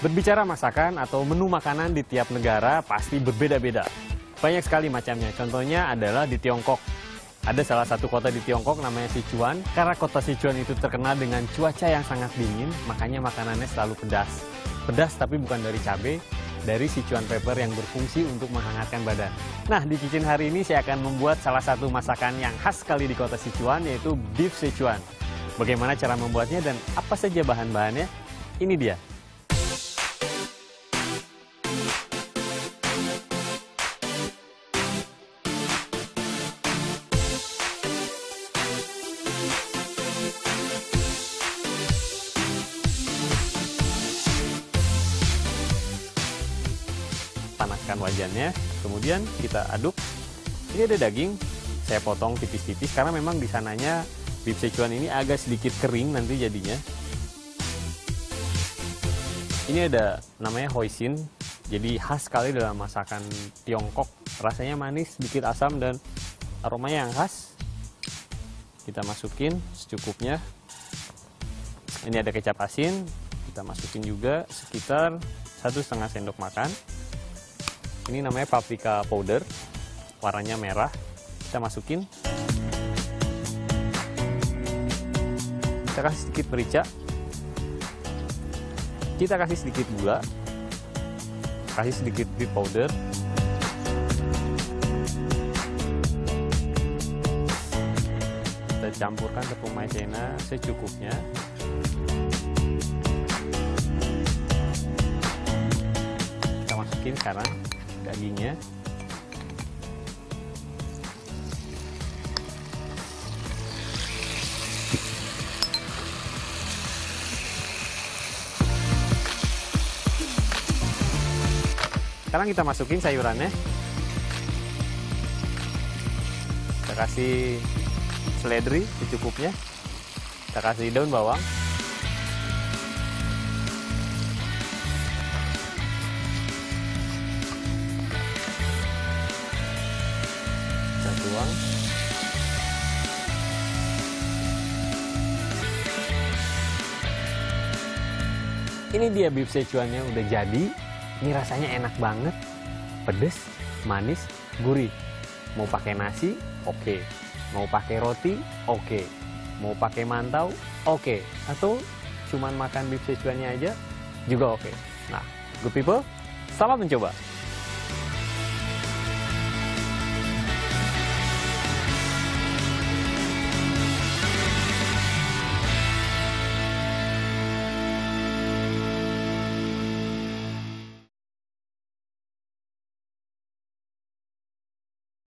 Berbicara masakan atau menu makanan di tiap negara pasti berbeda-beda. Banyak sekali macamnya, contohnya adalah di Tiongkok. Ada salah satu kota di Tiongkok namanya Sichuan. Karena kota Sichuan itu terkenal dengan cuaca yang sangat dingin, makanya makanannya selalu pedas. Pedas tapi bukan dari cabai, dari Sichuan pepper yang berfungsi untuk menghangatkan badan. Nah, di Kitchen hari ini saya akan membuat salah satu masakan yang khas sekali di kota Sichuan, yaitu beef Sichuan. Bagaimana cara membuatnya dan apa saja bahan-bahannya? Ini dia. Panaskan wajannya, kemudian kita aduk. Ini ada daging, saya potong tipis-tipis karena memang di sananya beef Sichuan ini agak sedikit kering nanti jadinya. Ini ada namanya hoisin, jadi khas sekali dalam masakan Tiongkok. Rasanya manis, sedikit asam dan aromanya yang khas. Kita masukin secukupnya. Ini ada kecap asin, kita masukin juga sekitar 1,5 sendok makan. Ini namanya paprika powder, warnanya merah. Kita masukin. Kita kasih sedikit merica. Kita kasih sedikit gula. Kasih sedikit beef powder. Kita campurkan tepung maizena secukupnya. Kita masukin sekarang dagingnya. Sekarang kita masukin sayurannya. Kita kasih seledri secukupnya. Kita kasih daun bawang. Tuang. Ini dia beef Sichuannya udah jadi. Ini rasanya enak banget, pedes, manis, gurih. Mau pakai nasi, oke. Mau pakai roti, oke. Mau pakai mantau, oke. Atau cuman makan beef Sichuannya aja juga oke. Nah, good people, selamat mencoba.